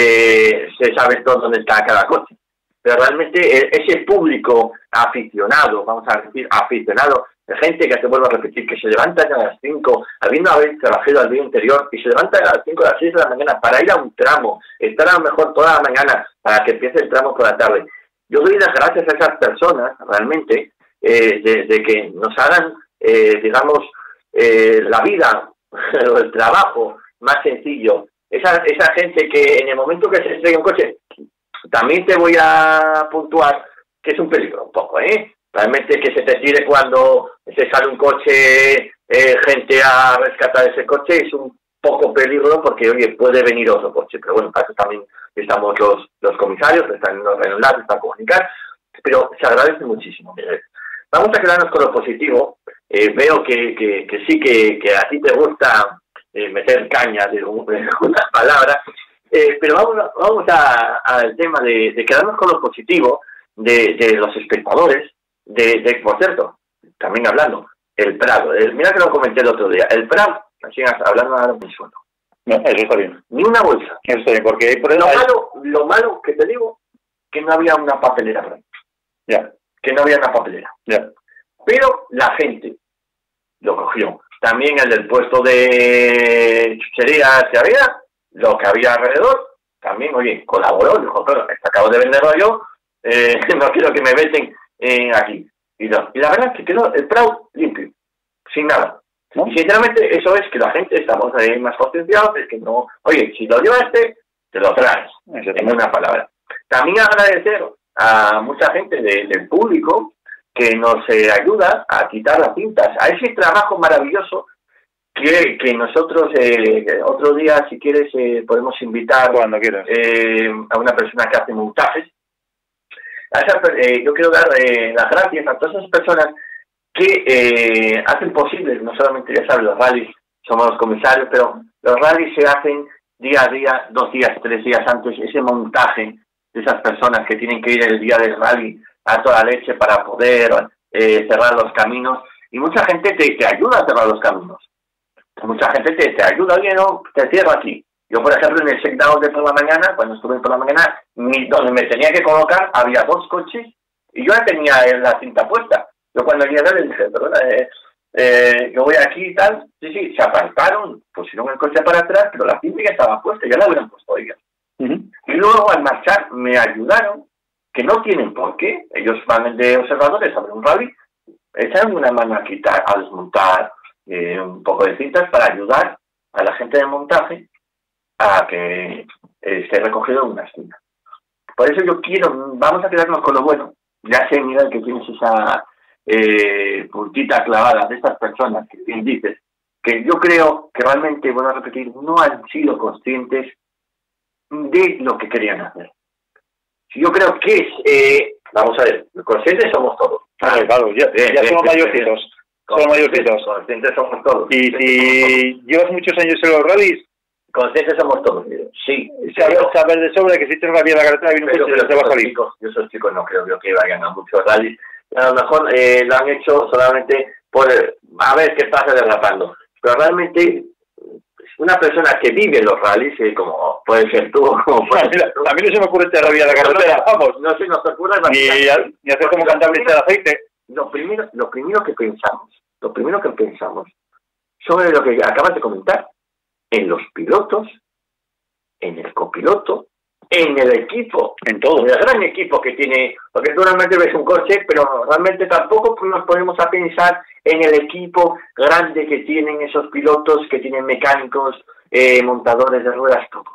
eh, se sabe todo dónde está cada coche. Pero realmente eh, ese público aficionado, vamos a decir aficionado, de gente que te vuelvo a repetir, que se levanta a las cinco, habiendo haber trabajado al día anterior, y se levanta a las cinco, a las seis de la mañana para ir a un tramo, estar a lo mejor toda la mañana para que empiece el tramo por la tarde. Yo doy las gracias a esas personas, realmente, eh, de, de que nos hagan, eh, digamos, eh, la vida o el trabajo más sencillo. Esa, esa gente que en el momento que se estrella un coche, también te voy a puntuar que es un peligro un poco, ¿eh? Realmente que se te tire cuando se sale un coche, eh, gente a rescatar ese coche, es un poco peligro porque, oye, puede venir otro coche. Pero bueno, para eso también estamos los, los comisarios, están en los enlaces para comunicar, pero se agradece muchísimo, Miguel. Vamos a quedarnos con lo positivo. Eh, veo que, que, que sí que, que a ti te gusta eh, meter caña de, de una palabra. Eh, pero vamos, a, vamos a, al tema de, de quedarnos con lo positivo de, de los espectadores, de, de, por cierto, también hablando, el Prado. El, mira que lo comenté el otro día. El Prado, así hablando ahora de suelo. No, eso está bien. Ni una bolsa. Eso está bien, porque por Lo eso... malo, lo malo que te digo, que no había una papelera por ahí. Ya, Que no había una papelera. ya. Pero la gente lo cogió. También el del puesto de chucherías que había, lo que había alrededor, también, oye, colaboró. Dijo, claro, acabo de venderlo yo, eh, no quiero que me veten eh, aquí. Y, no, y la verdad es que quedó el Prado limpio, sin nada. ¿No? Y sinceramente eso es que la gente estamos ahí más concienciados, es que no, oye, si lo llevaste, te lo traes, en una palabra. También agradecer a mucha gente de, del público que nos eh, ayuda a quitar las cintas, a ese trabajo maravilloso que, que nosotros eh, otro día, si quieres, eh, podemos invitar Cuando quieras. Eh, a una persona que hace montajes. A esa, eh, yo quiero dar eh, las gracias a todas esas personas que eh, hacen posible, no solamente, ya sabes, los rallies, somos los comisarios, pero los rallies se hacen día a día, dos días, tres días antes, ese montaje de esas personas que tienen que ir el día del rally a toda leche para poder eh, cerrar los caminos, y mucha gente te, te ayuda a cerrar los caminos, mucha gente te, te ayuda, oye, no, te cierro aquí. Yo, por ejemplo, en el check-down de por la mañana, cuando estuve por la mañana, mi, donde me tenía que colocar, había dos coches, y yo ya tenía la cinta puesta. Yo cuando llegué le dije, perdona, eh, eh, yo voy aquí y tal, sí, sí, se apartaron, pusieron el coche para atrás, pero la cinta ya estaba puesta, ya la hubieran puesto ellos. Uh-huh. Y luego al marchar me ayudaron, que no tienen por qué, ellos van de observadores sobre un rally, echan una mano a quitar, a desmontar eh, un poco de cintas para ayudar a la gente de montaje a que eh, esté recogido en una esquina. Por eso yo quiero, vamos a quedarnos con lo bueno. Ya sé, Miguel, que tienes esa eh, puntita clavada de estas personas que bien dices, que yo creo que realmente, bueno a repetir, no han sido conscientes de lo que querían hacer. Yo creo que es, eh, vamos a ver, conscientes somos todos. Claro, claro, ya, ya, ya somos mayorcitos. Somos mayorcitos. Conscientes somos todos. Y si llevas muchos años en los rallies, conscientes somos todos. Sí. Saber, saber de sobra que si tienes una vía de la carretera viene un coche y no te va a salir. Chicos, yo esos chicos no creo yo que vayan a muchos rallies. A lo mejor eh, lo han hecho solamente por a ver qué pasa derrapando. Pero realmente una persona que vive en los rallies, eh, como puede ser tú, como puede ser tú. A mí no se me ocurre esta vía de la carretera, no, vamos. No se nos ocurre ni, ni hacer como cantabrista de aceite. Lo primero, lo primero que pensamos, lo primero que pensamos sobre lo que acabas de comentar, en los pilotos, en el copiloto, en el equipo, en todo, en el gran equipo que tiene, porque tú realmente ves un coche, pero realmente tampoco nos ponemos a pensar en el equipo grande que tienen esos pilotos, que tienen mecánicos, eh, montadores de ruedas, todo.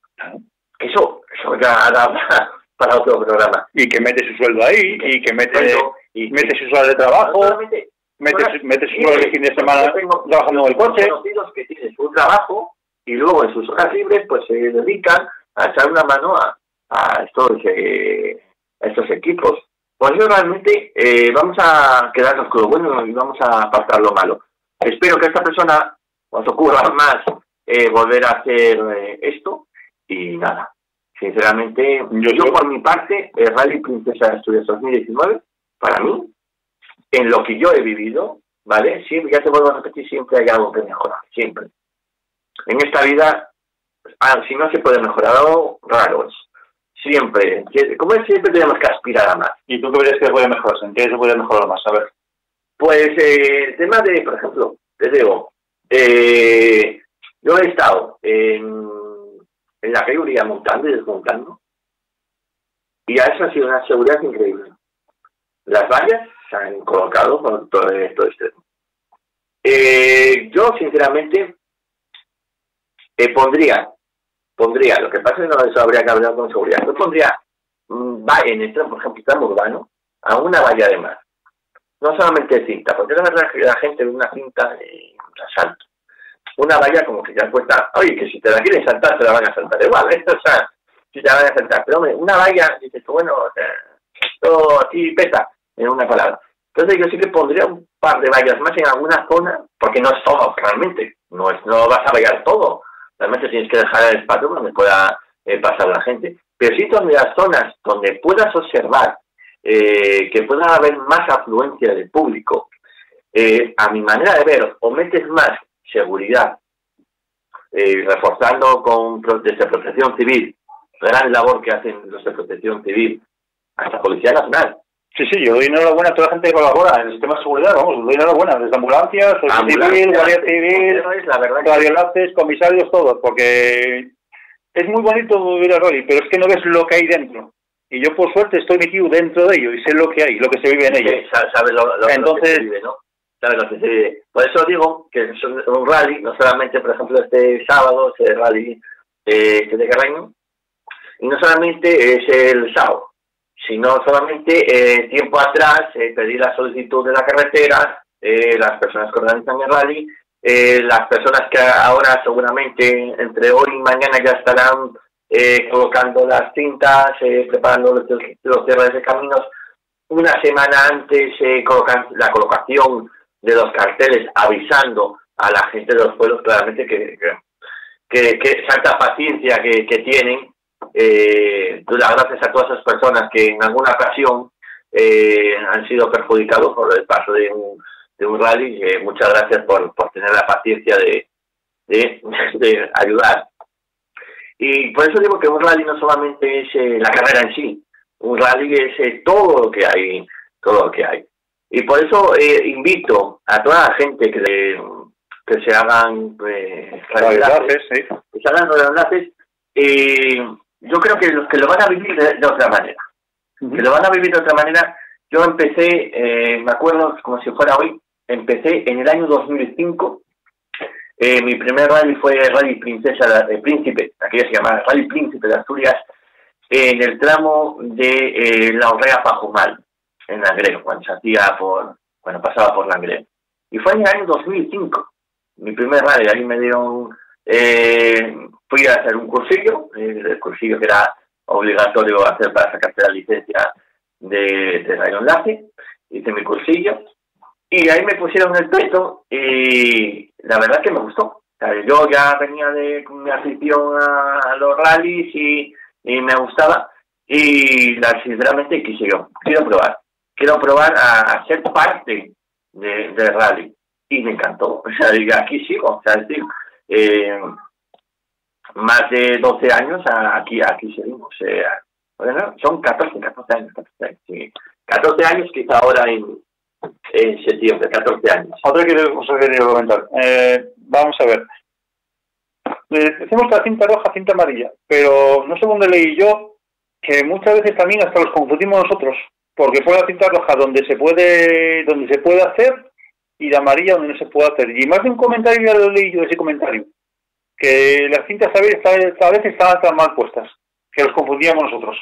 Eso, eso ya da para otro programa. Y que mete su sueldo ahí, y que mete, bueno, y mete que, sus horas de trabajo, mete, mete, mete sus horas de fin de semana trabajando en el coche. Conocidos que tienen su trabajo y luego en sus horas libres pues se dedican a echar una mano a, a estos eh, a estos equipos. Pues yo realmente eh, vamos a quedarnos con lo bueno y vamos a apartar lo malo. Espero que a esta persona os ocurra más eh, volver a hacer eh, esto y nada. Sinceramente, yo, yo por mi parte, el Rally Princesa de Asturias dos mil diecinueve, para mí, en lo que yo he vivido, ¿vale? Siempre, ya te vuelvo a repetir, siempre hay algo que mejorar, siempre. En esta vida, ah, si no se puede mejorar algo, raro es. Siempre, como es, siempre tenemos que aspirar a más. ¿Y tú qué crees que puede mejorarse? ¿En qué se puede mejorar más? A ver. Pues eh, el tema de, por ejemplo, te digo, eh, yo he estado en, en la categoría montando y desmontando, y a eso ha sido una seguridad increíble. Las vallas se han colocado por todo esto extremo. Eh, yo, sinceramente, eh, pondría, pondría, lo que pasa es que no eso habría que hablar con seguridad, yo pondría mmm, en el tramo, por ejemplo, tramo urbano, a una valla de más. No solamente cinta, porque la verdad que la gente ve una cinta y un asalto. Una valla como que ya cuesta, oye, que si te la quieren saltar, te la van a saltar igual, ¿eh? O sea, si te la van a saltar. Pero hombre, una valla, dices tú, bueno, esto aquí pesa, en una palabra. Entonces yo sí que pondría un par de vallas más en alguna zona, porque no es todo realmente, no es no vas a vallar todo. Realmente tienes que dejar el espacio donde pueda eh, pasar la gente. Pero sí donde las zonas donde puedas observar eh, que pueda haber más afluencia de público, eh, a mi manera de ver, o metes más seguridad, eh, reforzando con desde Protección Civil, gran labor que hacen los de Protección Civil, hasta Policía Nacional. Sí, sí, yo doy enhorabuena a toda la gente que colabora en el sistema de seguridad, vamos, doy enhorabuena, desde ambulancias, Policía Civil, Guardia Civil, radioenlaces, comisarios, todos, porque es muy bonito ver a rally, pero es que no ves lo que hay dentro. Y yo, por suerte, estoy metido dentro de ello y sé lo que hay, lo que se vive en ello. Sí, sabes lo, lo, Entonces, lo que se vive, ¿no? Sabes lo que se vive. Por eso digo que es un, un rally, no solamente, por ejemplo, este sábado, ese rally eh, de Carreño, y no solamente es el sábado, sino solamente eh, tiempo atrás eh, pedí la solicitud de la carretera, eh, las personas que organizan el rally, eh, las personas que ahora seguramente entre hoy y mañana ya estarán eh, colocando las cintas, eh, preparando los, los cierres de caminos, una semana antes eh, colocan la colocación de los carteles avisando a la gente de los pueblos claramente que, que, que tanta paciencia que, que tienen. Eh, gracias a todas esas personas que en alguna ocasión eh, han sido perjudicados por el paso de un, de un rally. Eh, muchas gracias por, por tener la paciencia de, de, de ayudar. Y por eso digo que un rally no solamente es eh, la carrera en sí, un rally es eh, todo lo que hay, todo lo que hay. Y por eso eh, invito a toda la gente que, le, que se hagan eh, enlaces, sí. que se hagan los enlaces. Eh, yo creo que los que lo van a vivir de, de otra manera, uh-huh. que lo van a vivir de otra manera. Yo empecé, eh, me acuerdo como si fuera hoy, empecé en el año dos mil cinco, eh, mi primer rally fue el Rally Princesa, eh, Príncipe, aquella se llama Rally Príncipe de Asturias, en el tramo de eh, La Orrea Pajumal, en Langreo, cuando se hacía por, cuando pasaba por Langreo. Y fue en el año dos mil cinco, mi primer rally, ahí me dieron... Eh, fui a hacer un cursillo, eh, el cursillo que era obligatorio hacer para sacarse la licencia de, de radioenlace, hice mi cursillo y ahí me pusieron el peto y la verdad que me gustó. O sea, yo ya venía de mi afición a, a los rallies y, y me gustaba y la, sinceramente quise yo, quiero probar, quiero probar a, a ser parte de, del rally y me encantó. O sea, digo, aquí sigo, o sea, es decir, Eh, más de doce años aquí aquí seguimos. Eh, bueno, son catorce, catorce años, catorce años, sí. catorce años, quizá ahora en, en septiembre, catorce años. Otra que os he querido comentar. Eh, vamos a ver. Eh, decimos que la cinta roja, cinta amarilla, pero no sé dónde leí yo que muchas veces también hasta los confundimos nosotros, porque fue la cinta roja donde se puede donde se puede hacer y la amarilla donde no se puede hacer. Y más de un comentario ya lo leí yo, ese comentario, que las cintas a veces, a veces estaban tan mal puestas, que los confundíamos nosotros.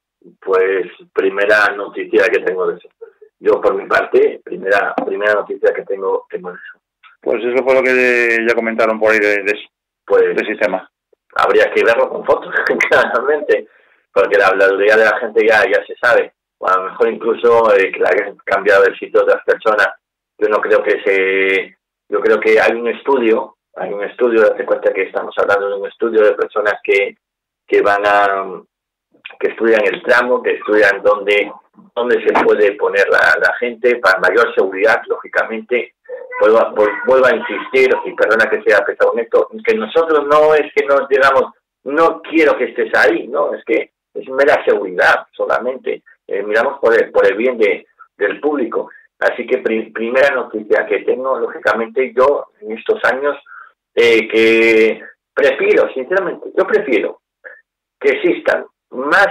Pues primera noticia que tengo de eso. Yo por mi parte, primera primera noticia que tengo, tengo de eso. Pues eso fue lo que ya comentaron por ahí de, de, pues, del sistema. Habría que verlo con fotos, claramente, porque la habladuría de la gente ya, ya se sabe. O a lo mejor incluso eh, que la hayan cambiado el sitio de las personas. Yo no creo que se... Yo creo que hay un estudio, hay un estudio, date cuenta que estamos hablando de un estudio de personas que, que van a... que estudian el tramo, que estudian dónde, dónde se puede poner la, la gente para mayor seguridad, lógicamente. Vuelvo a, vuelvo a insistir, y perdona que sea pesado en esto, que nosotros no es que nos digamos, no quiero que estés ahí, no, es que es mera seguridad solamente. Eh, miramos por el, por el bien de, del público. Así que pri primera noticia que tengo, lógicamente, yo en estos años, eh, que prefiero, sinceramente, yo prefiero que existan más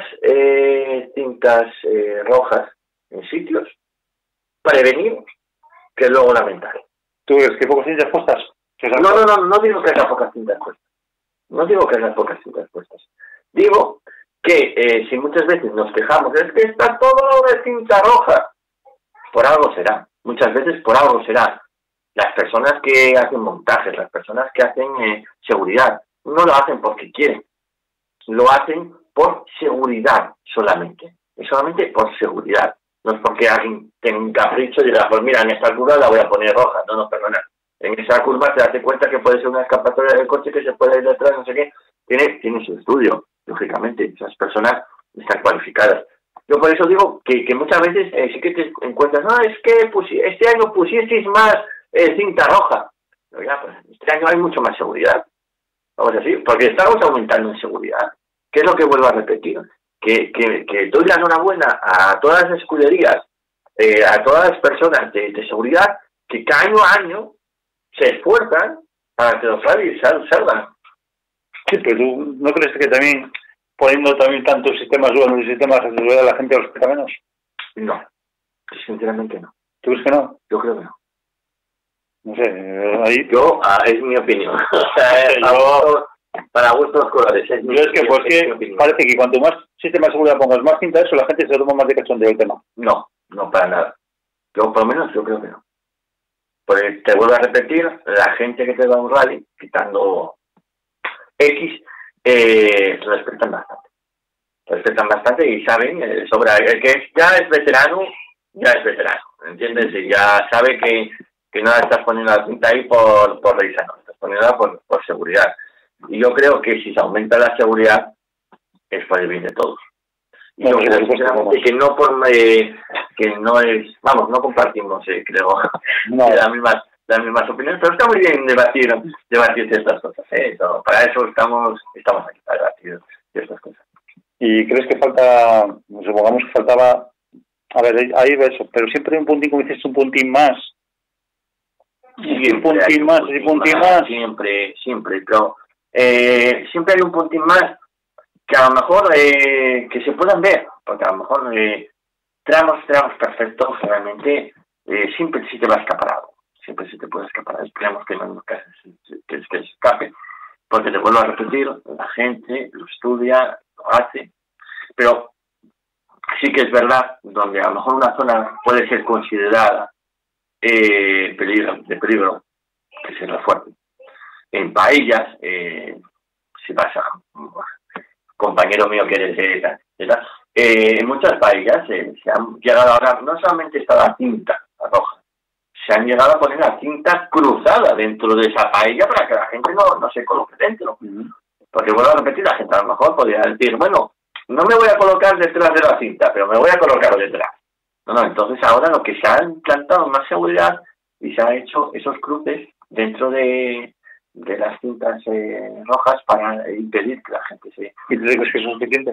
eh, cintas eh, rojas en sitios prevenir que luego lamentar. ¿Tú ves que pocas cintas puestas? No, no, no, no digo que haya pocas cintas puestas. No digo que haya pocas cintas puestas. Digo que eh, si muchas veces nos quejamos, es que está todo de cinta roja. Por algo será, muchas veces por algo será. Las personas que hacen montajes, las personas que hacen eh, seguridad, no lo hacen porque quieren, lo hacen por seguridad solamente, es solamente por seguridad, no es porque alguien tenga un capricho y diga, pues mira, en esta curva la voy a poner roja, no, no, perdona, en esa curva te das cuenta que puede ser una escapatoria del coche que se puede ir detrás, no sé qué, tiene, tiene su estudio, lógicamente, esas personas están cualificadas. Yo por eso digo que, que muchas veces eh, sí que te encuentras, no, es que pusi este año pusisteis más eh, cinta roja. Pero ya, pues este año hay mucho más seguridad. Vamos a decir, porque estamos aumentando en seguridad. ¿Qué es lo que vuelvo a repetir? Que, que, que doy la enhorabuena a todas las escuderías, eh, a todas las personas de, de seguridad, que cada año a año se esfuerzan para que los rallies salgan. Sí, pero tú no crees que también, poniendo también tantos sistemas buenos y sistemas de seguridad, la gente los respeta menos? No, sinceramente no. ¿Tú crees que no? Yo creo que no. No sé, ahí... Yo, ah, es mi opinión. O sea, yo... para, gustos, para gustos colores. Es mi, yo es que, pues, es que parece que cuanto más sistema de seguridad pongas, más cinta eso, la gente se toma más de cachondeo el tema. No, no para nada. Yo, por lo menos, yo creo que no. Pues te vuelvo a repetir, la gente que te da un rally, quitando X, eh, respetan bastante. Respetan bastante y saben, eh, sobra, el que ya es veterano, ya es veterano, ¿entiendes? Y ya sabe que, que no estás poniendo la cinta ahí por, por risa, no, estás poniéndola por, por seguridad. Y yo creo que si se aumenta la seguridad, es por el bien de todos. Y no, yo creo sinceramente que no por eh, que no es, vamos, no compartimos, eh, creo, no. las mismas las mismas opiniones, pero está muy bien debatir debatir estas cosas, ¿eh? Eso, para eso estamos estamos aquí, para debatir estas cosas. ¿Y crees que falta, supongamos que faltaba, a ver, ahí ves, pero siempre hay un puntín, como dices, un puntín más? Siempre un puntín más, un puntín más, más. Siempre, siempre, pero eh, siempre hay un puntín más que a lo mejor eh, que se puedan ver, porque a lo mejor eh, tramos, tramos perfectos, realmente eh, siempre sí te va a escapar algo, siempre sí te puede escapar, esperemos que no que, que, que se escape, porque te vuelvo a repetir, la gente lo estudia, lo hace, pero sí que es verdad, donde a lo mejor una zona puede ser considerada eh, peligro, de peligro, que se refuerce. En Paellas, eh, si pasa... compañero mío que eres de esa, eh, en muchas paellas eh, se han llegado ahora, no solamente está la cinta la roja, se han llegado a poner la cinta cruzada dentro de esa paella para que la gente no, no se coloque dentro. Uh-huh. Porque vuelvo a repetir, la gente a lo mejor podría decir, bueno, no me voy a colocar detrás de la cinta, pero me voy a colocar detrás. No, no, entonces ahora lo que se ha implantado más seguridad y se ha hecho esos cruces dentro de de las cintas eh, rojas para impedir que la gente se... ¿Y tú crees que es suficiente?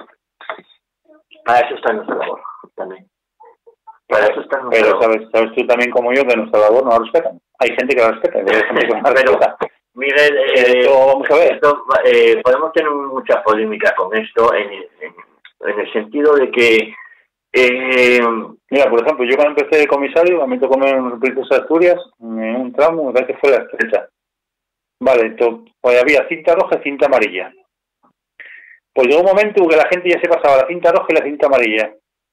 Para eso está nuestra labor, también. Para eso está nuestra Pero labor. sabes, sabes tú también como yo que nuestra labor no la respetan. Hay gente que la respeta, hay gente que no la respeta. Miguel, eh, esto, vamos a ver. Esto, eh, podemos tener mucha polémica con esto en, en, en el sentido de que... Eh, Mira, por ejemplo, yo cuando empecé de comisario, a mí me tocó en un Princesa de Asturias, en un tramo, me parece que fue la estrecha. Vale, esto, pues había cinta roja y cinta amarilla. Pues llegó un momento que la gente ya se pasaba la cinta roja y la cinta amarilla.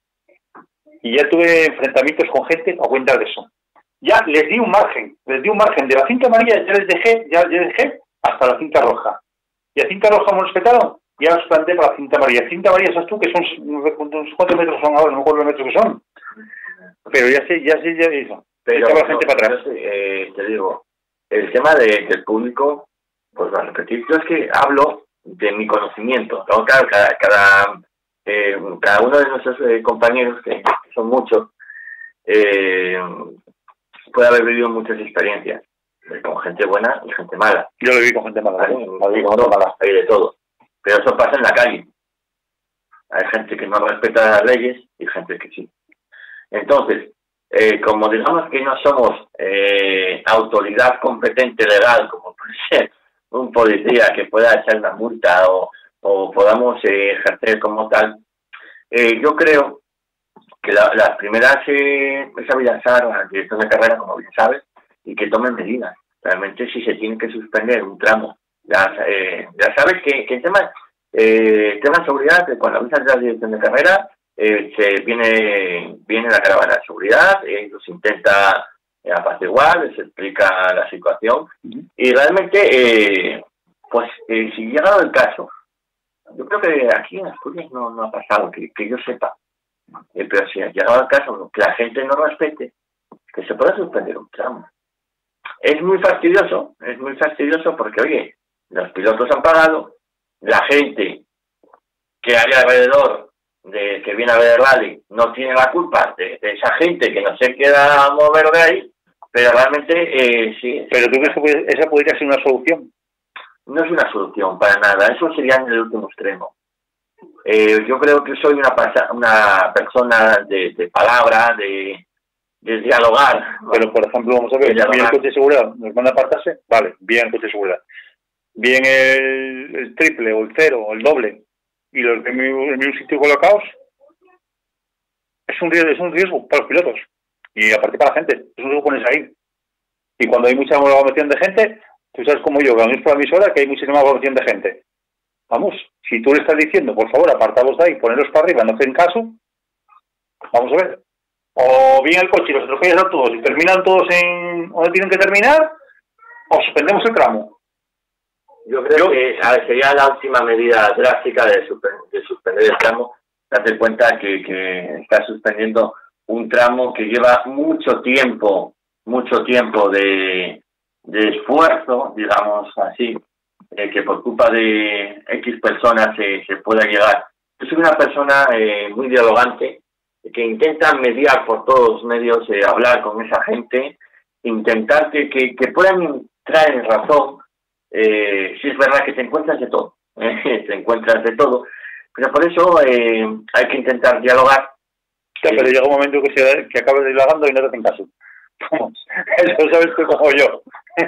Y ya tuve enfrentamientos con gente a cuenta de eso. Ya les di un margen, les di un margen. De la cinta amarilla ya les dejé, ya les dejé hasta la cinta roja. Y la cinta roja me respetaron, ya los planté para la cinta amarilla. Cinta amarilla, ¿sabes tú? Que son, unos cuantos metros son ahora, no me acuerdo los metros que son. Pero ya sé, ya sé, ya hizo. Pero la no, gente para atrás. Yo, eh, te digo, el tema de, del público, pues va a repetir, yo es que hablo de mi conocimiento, ¿no? Claro, cada, cada, eh, cada uno de nuestros eh, compañeros, que, que son muchos, eh, puede haber vivido muchas experiencias, eh, con gente buena y gente mala. Yo lo viví con gente mala, ¿Vale? Lo viví con gente mala, hay de todo. Pero eso pasa en la calle. Hay gente que no respeta las leyes y gente que sí. Entonces, Eh, como digamos que no somos eh, autoridad competente legal, como puede ser un policía que pueda echar una multa o, o podamos eh, ejercer como tal, eh, yo creo que la, las primeras eh, es avisar a la dirección de carrera, como bien sabes, y que tomen medidas. Realmente si se tiene que suspender un tramo, ya, eh, ya sabes que, que el tema, eh, tema de seguridad, que cuando avisas de la dirección de carrera, Eh, se viene viene la caravana de seguridad, ellos eh, intenta eh, apaciguar, les explica la situación uh-huh. y realmente eh, pues eh, si llegado el caso, yo creo que aquí en Asturias no, no ha pasado, que, que yo sepa, eh, pero si ha llegado el caso que la gente no respete, que se pueda suspender un tramo. Es muy fastidioso, es muy fastidioso porque oye, los pilotos han pagado, la gente que hay alrededor de que viene a ver el rally no tiene la culpa de, de esa gente que no se queda a mover de ahí, pero realmente eh, sí. ¿Pero tú crees que esa podría ser una solución? No es una solución para nada, eso sería en el último extremo. Eh, yo creo que soy una, una persona de, de palabra, de, de dialogar. Pero, por ejemplo, vamos a ver, bien el coche de seguridad, nos van a apartarse, vale, bien el coche de seguridad. Bien el, el triple, o el cero, o el doble, y los de mi, el mismo sitio colocados, es un riesgo, es un riesgo para los pilotos, y aparte para la gente, es un riesgo ponerse ahí. Y cuando hay mucha aglomeración de gente, tú sabes como yo, que a mí es por la emisora que hay muchísima aglomeración de gente. Vamos, si tú le estás diciendo, por favor, apartados de ahí, ponerlos para arriba, no hacen caso, vamos a ver. O bien el coche y los atropellan a todos y terminan todos en donde tienen que terminar, o suspendemos el tramo. Yo creo Yo, que a ver, sería la última medida drástica de, suspen- de suspender el tramo. Date cuenta que, que está suspendiendo un tramo que lleva mucho tiempo, mucho tiempo de, de esfuerzo, digamos así, eh, que por culpa de X personas se, se pueda llegar. Yo soy una persona eh, muy dialogante, que intenta mediar por todos los medios, eh, hablar con esa gente, intentar que, que, que puedan entrar en razón. Eh, sí es verdad que te encuentras de todo, eh, te encuentras de todo, pero por eso eh, hay que intentar dialogar. Sí, pero llega un momento que, se, que acabas dialogando y no te hacen caso. Eso sabes tú como yo.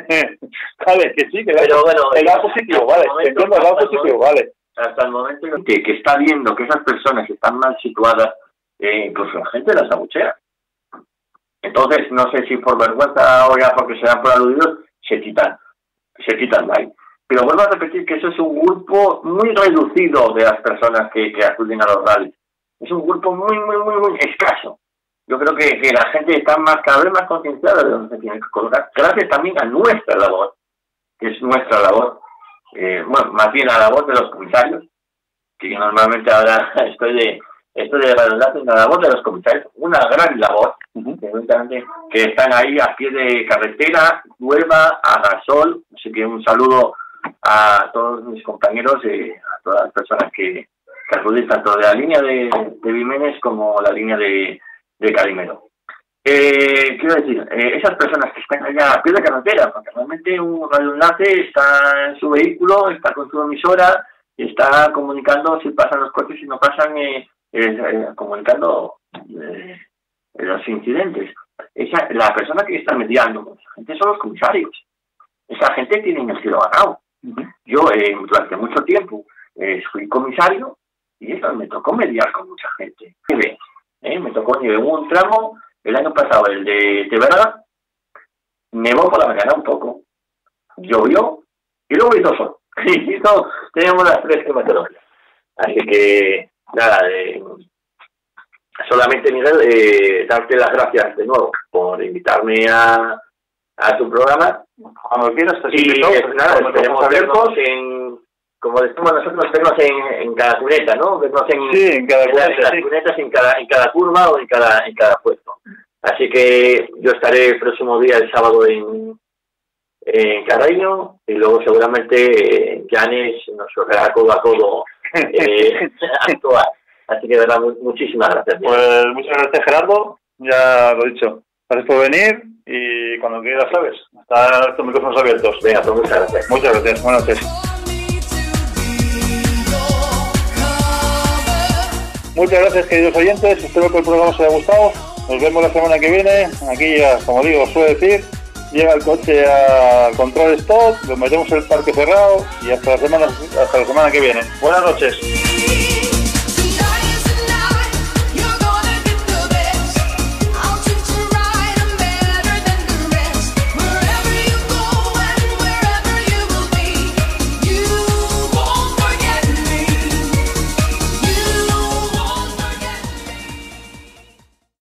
Vale, que sí, que pero bueno, el lado positivo, vale, entiendo el lado positivo, vale. Hasta el momento que, que está viendo que esas personas están mal situadas, eh, incluso la gente las abuchea. Entonces, no sé si por vergüenza o ya porque se dan por aludidos, se quitan. se quitan de ahí. Pero vuelvo a repetir que eso es un grupo muy reducido de las personas que, que acuden a los rallies. Es un grupo muy, muy, muy, muy escaso. Yo creo que, que la gente está más cada vez más concienciada de dónde se tiene que colocar, gracias también a nuestra labor, que es nuestra labor, eh, bueno, más bien a la labor de los comisarios, que yo normalmente ahora estoy de estoy de redundancia en la labor de los comisarios, una gran labor, uh-huh. que, que están ahí a pie de carretera, Huelva, a Gasol, así que un saludo a todos mis compañeros, eh, a todas las personas que, que acuden tanto de la línea de, de Vimenes como la línea de, de Calimero. Eh, quiero decir, eh, esas personas que están allá a pie de carretera, porque realmente un radioenlace está en su vehículo, está con su emisora, está comunicando si pasan los coches, si no pasan, eh, eh, eh, comunicando eh, los incidentes. Esa, la persona que está mediando, esa gente son los comisarios. Esa gente tiene el cielo ganado. Uh-huh. Yo eh, durante mucho tiempo eh, fui comisario y eso me tocó mediar con mucha gente. Eh, me tocó nieve. Hubo un tramo el año pasado, el de, de Verga, nevó por la mañana un poco, llovió y luego hizo sol. Y no, teníamos las tres climatologías. Así que, nada, eh, solamente, Miguel, eh, darte las gracias de nuevo por invitarme a, a tu programa. Cuando quieras, te y es, nada, esperemos vernos en, como decimos nosotros, vernos en, en cada cuneta, ¿no? Vernos en, sí, en cada en cuneta, las, en las sí. cunetas, en cada, en cada curva o en cada, en cada puesto. Así que yo estaré el próximo día, el sábado, en en Carreño, y luego seguramente eh, Janes nos hará codo a codo eh, actuar. Así que de verdad, muchísimas gracias. Pues muchas gracias, Gerardo, ya lo he dicho. Gracias por venir y cuando quieras, sabes, están estos micrófonos abiertos. Venga, pues muchas gracias. Muchas gracias, buenas noches. Muchas gracias, queridos oyentes, espero que el programa os haya gustado. Nos vemos la semana que viene. Aquí ya, como digo, os suelo decir, llega el coche al control stop, lo metemos en el parque cerrado y hasta la semana, hasta la semana que viene. Buenas noches.